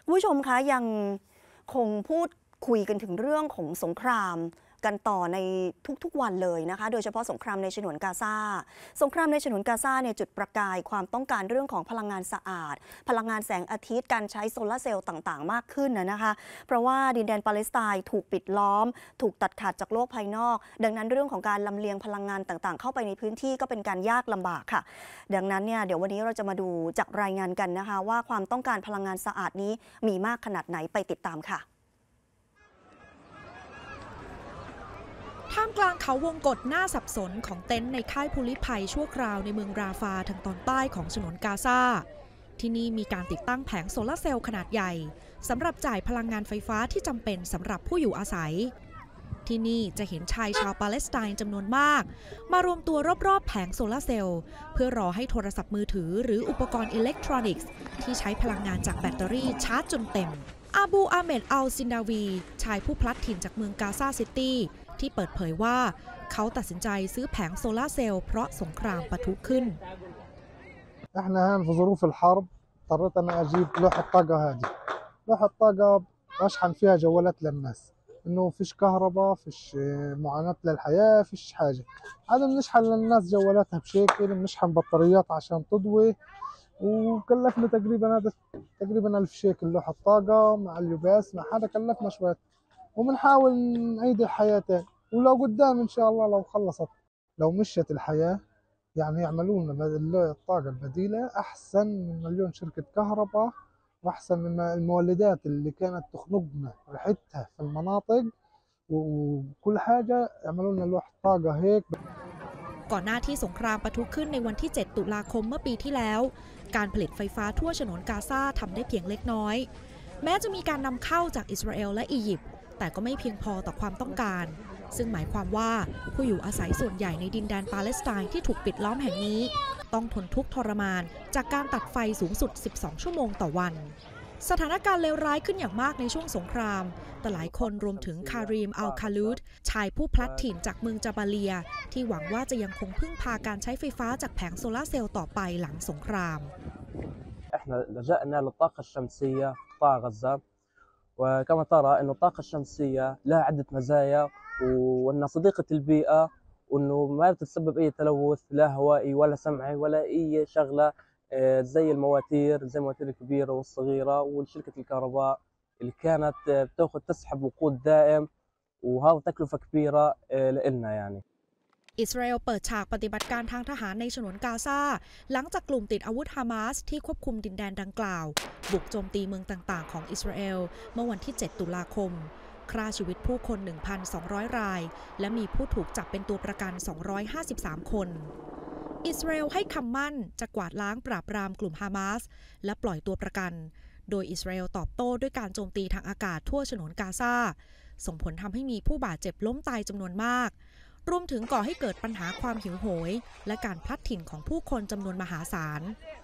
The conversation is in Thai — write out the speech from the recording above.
ผู้ชมคะยังคงพูดคุยกันถึงเรื่องของสงครามกันต่อในทุกๆวันเลยนะคะโดยเฉพาะสงครามในฉนวนกาซาสงครามในฉนวนกาซาเนี่ยจุดประกายความต้องการเรื่องของพลังงานสะอาดพลังงานแสงอาทิตย์การใช้โซลาร์เซลล์ต่างๆมากขึ้นนะคะเพราะว่าดินแดนปาเลสไตน์ถูกปิดล้อมถูกตัดขาดจากโลกภายนอกดังนั้นเรื่องของการลำเลียงพลังงานต่างๆเข้าไปในพื้นที่ก็เป็นการยากลำบากค่ะดังนั้นเนี่ยเดี๋ยววันนี้เราจะมาดูจากรายงานกันนะคะว่าความต้องการพลังงานสะอาดนี้มีมากขนาดไหนไปติดตามค่ะท่ามกลางเขาวงกฏน่าสับสนของเต็นท์ในค่ายภูริภัยชั่วคราวในเมืองราฟาทางตอนใต้ของฉนวนกาซาที่นี่มีการติดตั้งแผงโซลาร์เซลล์ขนาดใหญ่สำหรับจ่ายพลังงานไฟฟ้าที่จำเป็นสำหรับผู้อยู่อาศัยที่นี่จะเห็นชายชาวปาเลสไตน์จำนวนมากมารวมตัวรอบๆแผงโซลาร์เซลล์เพื่อรอให้โทรศัพท์มือถือหรืออุปกรณ์อิเล็กทรอนิกส์ที่ใช้พลังงานจากแบตเตอรี่ชาร์จจนเต็มอาบูอาเมดอัลซินดาวีชายผู้พลัดถิ่นจากเมืองกาซาซิตี้ที่เปิดเผยว่าเขาตัดสินใจซื้อแผงโซลาร์เซลล์เพราะสงครามปะทุขึ้น احنا هان في ظروف الحرب اضطريت انا اجيب لوحة طاقة هذه لوحة طاقة اشحن فيها جوالات للناس انه فيش كهرباء فيش معاناة للحياة فيش حاجة هذا بنشحن للناس جوالاتها بشكل بنشحن بطاريات عشان تضوي وكلفنا تقريبا 1000 شيكل لوحة طاقة مع اليوباس مع هذا كلفنا شوية وبنحاول نعيد الحياة تاني ولو قدام إن شاء الله لو خلصت لو مشيت الحياة يعني يعملوا لنا الطاقة البديلة أحسن من مليون شركة كهرباء وأحسن من المولدات اللي كانت تخنقنا ريحتها في المناطق وكل حاجة يعملوا لنا لوحة طاقة هيك ก่อนหน้าที่สงครามปะทุขึ้นในวันที่ 7 ตุลาคมเมื่อปีที่แล้วการผลิตไฟฟ้าทั่วฉนวนกาซาทำได้เพียงเล็กน้อยแม้จะมีการนำเข้าจากอิสราเอลและอียิปต์แต่ก็ไม่เพียงพอต่อความต้องการซึ่งหมายความว่าผู้อยู่อาศัยส่วนใหญ่ในดินแดนปาเลสไตน์ที่ถูกปิดล้อมแห่งนี้ต้องทนทุกข์ทรมานจากการตัดไฟสูงสุด 12 ชั่วโมงต่อวันสถานการณ์เลวร้ายขึ้นอย่างมากในช่วงสงครามแต่หลายคนรวมถึงคารีมอัลคาลูดชายผู้พลัดถิ่นจากเมืองจาบาเลียที่หวังว่าจะยังคงพึ่งพาการใช้ไฟฟ้าจากแผงโซลาร์เซลล์ต่อไปหลังสงคราม احنا لجأنا للطاقة الشمسية في قطاع غزة وكما ترى أن الطاقة الشمسية لها عدة مزايا وأنها صديقة البيئة وأنه ما بتسبب أي تلوث لا هوائي ولا سمعي ولا أي شغلة زي المواتير الكبيرة والصغيرة وشركة الكهرباء اللي كانت تسحب وقود دائم وهذا تكلفة كبيرة لنا يعني อิสราเอลเปิดฉากปฏิบัติการทางทหารในฉนวนกาซาหลังจากกลุ่มติดอาวุธฮามาสที่ควบคุมดินแดนดังกล่าวบุกโจมตีเมืองต่างๆของอิสราเอลเมื่อวันที่ 7 ตุลาคมฆ่าชีวิตผู้คน 1,200 รายและมีผู้ถูกจับเป็นตัวประกัน 253 คนอิสราเอลให้คำมั่นจะกวาดล้างปราบปรามกลุ่มฮามาสและปล่อยตัวประกันโดยอิสราเอลตอบโต้ด้วยการโจมตีทางอากาศทั่วฉนวนกาซาส่งผลทำให้มีผู้บาดเจ็บล้มตายจำนวนมากรวมถึงก่อให้เกิดปัญหาความหิวโหยและการพลัดถิ่นของผู้คนจำนวนมหาศาล